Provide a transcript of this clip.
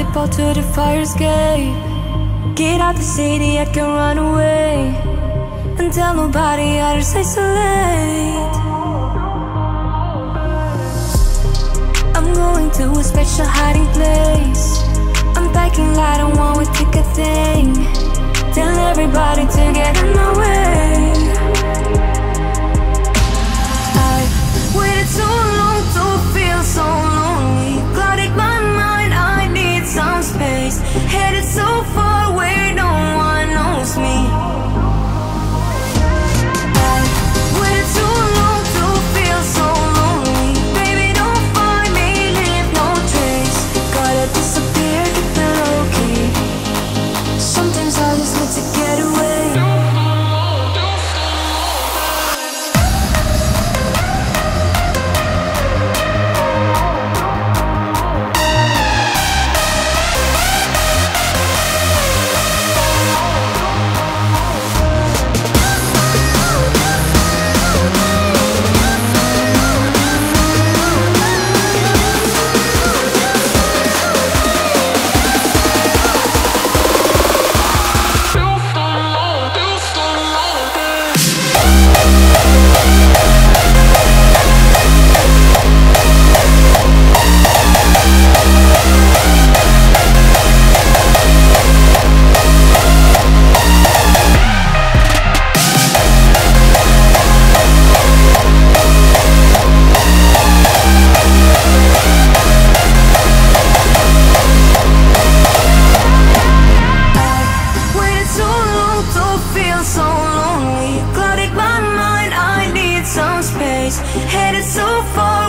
dip out to the fire escape. Get out the city, I can run away and tell nobody how to isolate. I'm going to a special hiding place. I'm packing light, I won't take a thing. Tell everybody to get in my way. I waited so long to feel so lonely. Clouded my mind, I need some space. Headed so far away, no one knows me. I waited so long to feel so lonely. Baby, don't find me, leave no trace. Gotta disappear, keep it low-key. Sometimes I just need to get away. Headed so far